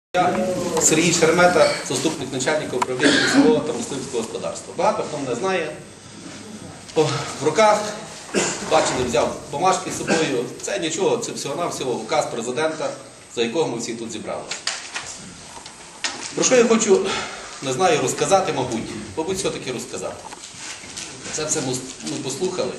Я Сергій Шеремета, заступник начальника управління лісового та мисливського господарства. Багато хто мене знає. В руках, бачили, взяв бумажки з собою. Це нічого, це всього-навсього указ президента, за якого ми всі тут зібралися. Про що я хочу, не знаю, розказати, мабуть, все-таки розказати. Це все ми послухали.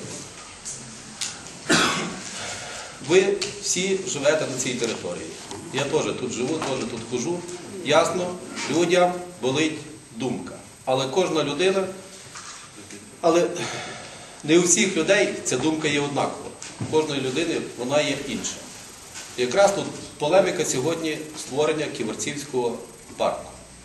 Ви всі живете на цій території. Я теж тут живу, теж тут хожу. Ясно, людям болить думка. Але кожна людина, але не у всіх людей ця думка є однакова. У кожної людини вона є інша. І якраз тут полеміка сьогодні створення Ківерцівського парку.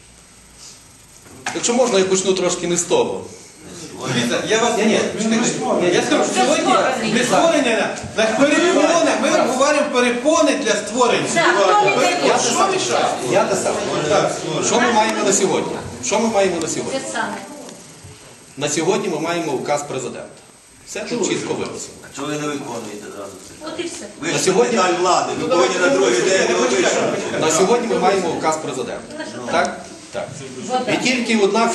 Якщо можна, я почну трошки не з того. Я вас я скажу, сьогодні для створення перепони, ми говоримо перепони для створення. Що мішає? Я те саме. Що ми маємо на сьогодні? Що ми маємо на сьогодні? На сьогодні ми маємо указ президента. Все тут чітко виписано. А чого ви не виконуєте зразу все? От і все. Ви ж секретар влади, ви повинні на другий день робити. На сьогодні ми маємо указ президента. Так? Так. І тільки одна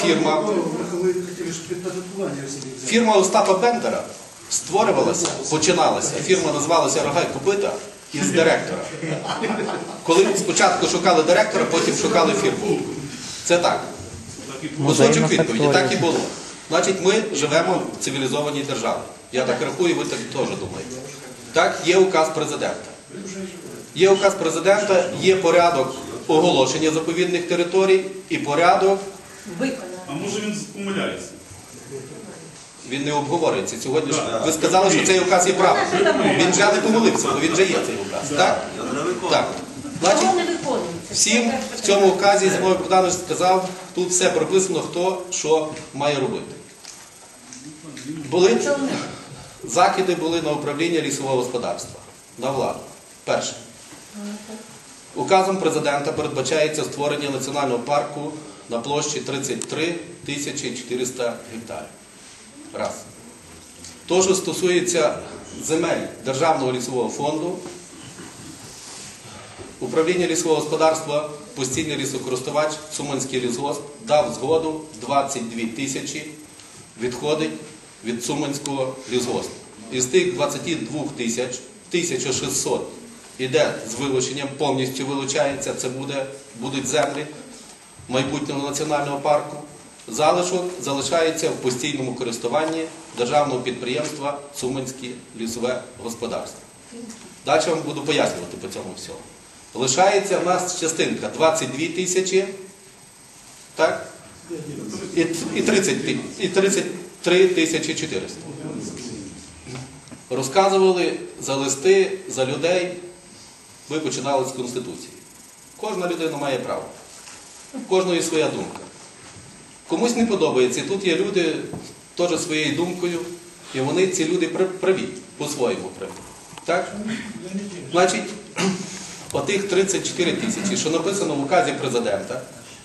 фірма Остапа Бендера створювалася, починалася. Фірма називалася «Рога й копита» із директора. Коли спочатку шукали директора, потім шукали фірму. Це так. Кусочок відповіді. Так і було. Значить, ми живемо в цивілізованій державі. Я так рахую, ви так теж думаєте. Так, є указ президента. Є указ президента, є порядок оголошення заповідних територій і порядок... А може він помиляється? Він не обговорюється. Сьогодні ж ви сказали, що цей указ є правильний. Він вже не помилився, бо він вже є цей указ. Так? Так. Значить, всім в цьому указі, Зимовий Богданович сказав, тут все прописано, хто що має робити. Закиди були на управління лісового господарства, на владу. Перше. Указом президента передбачається створення національного парку на площі 33 400 гектарів. Раз. То, що стосується земель Державного лісового фонду, управління лісового господарства, постійний лісокористувач, Цуманський лісгосп дав згоду 22 тисячі відходить від Цуманського лісгоспу. Із тих 22 тисяч, 1600 іде з вилученням, повністю вилучається, це будуть землі майбутнього національного парку. Залишок залишається в постійному користуванні державного підприємства Цуманське лісове господарство. Далі я вам буду пояснювати по цьому всьому. Лишається в нас частинка 22 тисячі, так? І 33 тисячі 400. Розказували за листи, за людей, ви починали з Конституції. Кожна людина має право. В кожної своя думка. Комусь не подобається. І тут є люди теж своєю думкою, і вони, ці люди, праві, по-своєму праві. Так? Значить, отих 34 тисячі, що написано в указі президента,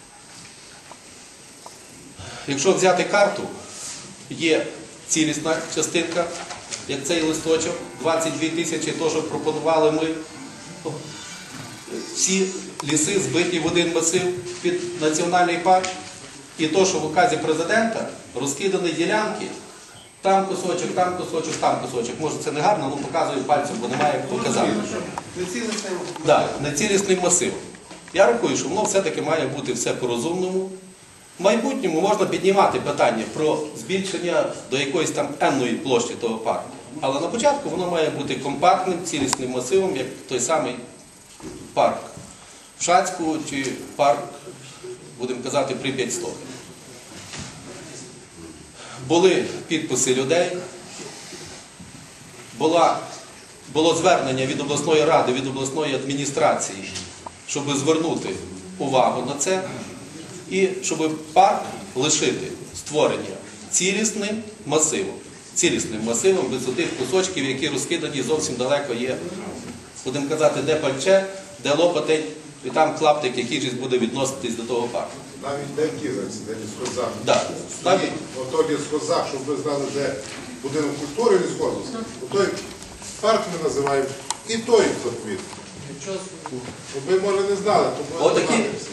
якщо взяти карту, є цілісна частинка, як цей листочок, 22 тисячі, то, що пропонували ми. Всі ліси збиті в один масив під національний парк. І то, що в указі президента розкидані ділянки, там кусочок, там кусочок, там кусочок. Може це не гарно, але показую пальцем, бо немає як показати. Нецілісний масив. Я рахую, що воно все-таки має бути все по-розумному. В майбутньому можна піднімати питання про збільшення до якоїсь там енної площі того парку. Але на початку воно має бути компактним, цілісним масивом, як той самий парк в Шацьку чи парк, будемо казати, Прип'ять-Стоки. Були підписи людей, було звернення від обласної ради, від обласної адміністрації, щоб звернути увагу на це і щоб парк лишити створення цілісним масивом без тих кусочків, які розкидані зовсім далеко є, будемо казати, де Пальче, де Лопатень, і там клаптик, який ж буде відноситись до того парку. Навіть де Ківерці, де лісхозах. Так. Ото лісхозах, щоб ви знали, де будинок культури лісхозу. Отой парк ми називаємо і той відповідь. Ви, може, не знали.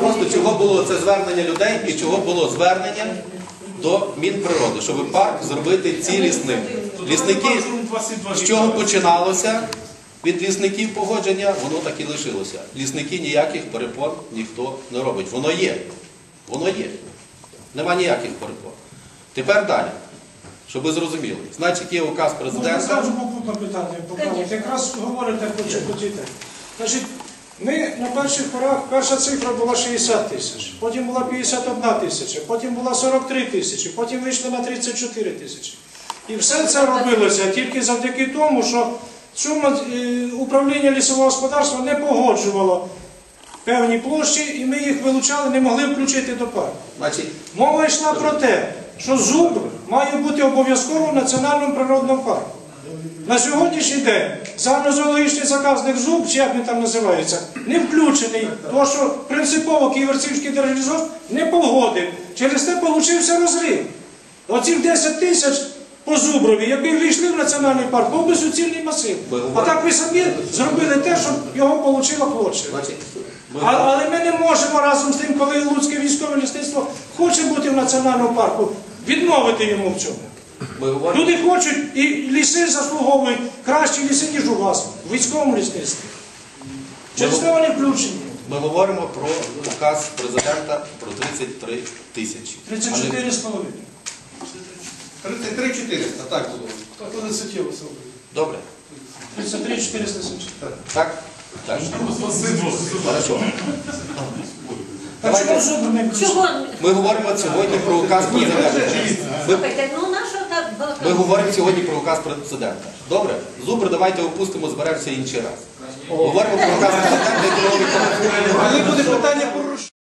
просто, чого було це звернення людей і чого було звернення до Мінприроди, щоб парк зробити цілісним. Лісники, з чого починалося від лісників погодження, воно так і лишилося. Лісники ніяких перепон ніхто не робить. Воно є. Воно є. Нема ніяких перепон. Тепер далі. Щоб ви зрозуміли. Значить, є указ Можна президента. скажу попутне питання, поправити. Якраз говорите про чекотіти. Значить, ми на перших порах, перша цифра була 60 тисяч, потім була 51 тисяча, потім була 43 тисячі, потім вийшли на 34 тисячі. І все це робилося тільки завдяки тому, що управління лісового господарства не погоджувало певні площі, і ми їх вилучали, не могли включити до парку. Значить, Мова йшла про те, що зуб має бути обов'язково в національному природному парку. На сьогоднішній день загальнозоологічний заказник зуб, чи як він там називається, не включений, тому що принципово Ківерцівський держлісгосп не погодив. Через те получився розрив. Оці 10 тисяч по Зуброві, якби ввійшли в національний парк, був би суцільний масив. А так ви самі зробили те, щоб його отримала площа. значить, Але ми не можемо разом з тим, коли Луцьке військове лісництво хоче бути в національному парку, відмовити йому в цьому. ми говоримо. Люди хочуть, і ліси заслуговують кращі ліси, ніж у вас, в військовому лісництві. Через те вони включені. Ми говоримо про указ президента про 33 тисячі. 34,5. 33 400, так було. Так вони суттєво зробили. Добре. 33 470. Так? Так. Хорошо. А чому зубр не включили? Чого? Ми говоримо сьогодні про указ президента. Слухайте, ну наша так Ми говоримо сьогодні про указ президента. Добре? Зубр давайте опустимо, зберемося інший раз. Говоримо про указ президента, який робить. Коли буде